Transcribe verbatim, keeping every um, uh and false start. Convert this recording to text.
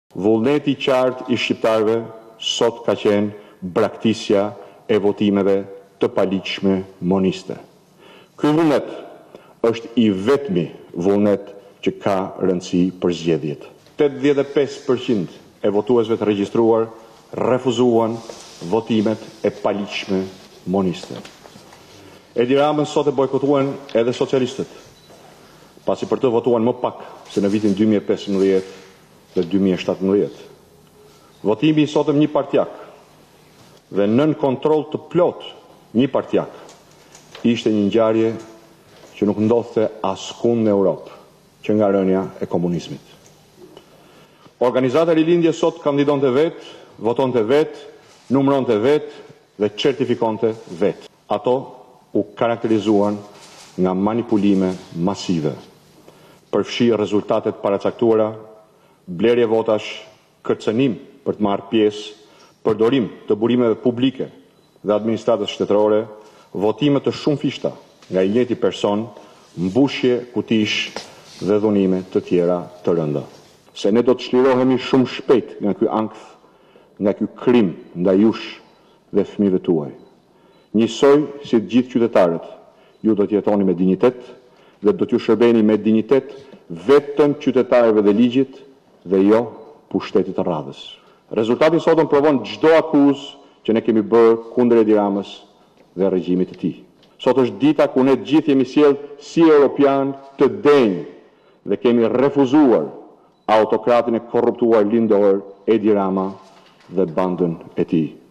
Vullneti i qartë i shqiptarëve sot ka qenë braktisja e votimeve të paligjshme moniste. Ky vullnet është i vetmi vullnet që ka rëndësi për zgjedhjet. tetëdhjetë e pesë përqind e votuesve të regjistruar refuzuan votimet e paligjshme moniste. Edi Ramën sot e bojkotuan edhe socialistët, pasi për të votuan më pak se në vitin dy mijë e pesëmbëdhjetë dhe dy mijë e shtatëmbëdhjetë. Votimi i sotëm një partjak dhe nën kontroll të plot një partjak ishte një ngjarje që nuk ndodhte askund në Europë që nga rënja e komunizmit. Organizata Rilindje sot kandidonte vetë, votonte vetë, numëronte vetë dhe certifikonte vetë. Ato u karakterizuan nga manipulime masive, përfshi rezultatet paracaktuara, blerje votash, kërcënim për të marrë pjesë, përdorim të burimeve publike dhe administratës shtetërore, votime të shumë fishta nga i njëjti person, mbushje kutish dhe dhunime të tjera të rënda. Se ne do të çlirohemi shumë shpejt nga ky ankth, nga ky krim ndaj jush dhe fëmijëve tuaj. Njësoj si të gjithë qytetarët, ju do të jetoni me dinjitet dhe do t'ju shërbeni me dinjitet vetëm qytetarëve dhe ligjit dhe jo pushtetit të radhës. Rezultati sotëm provon çdo akuzë që ne kemi bërë kundër Edi Ramës dhe regjimit të tij. Sot është dita ku ne të gjithë jemi sjellë si europian të denjë dhe kemi refuzuar autokratin e korruptuar lindor Edi Rama dhe bandën e tij.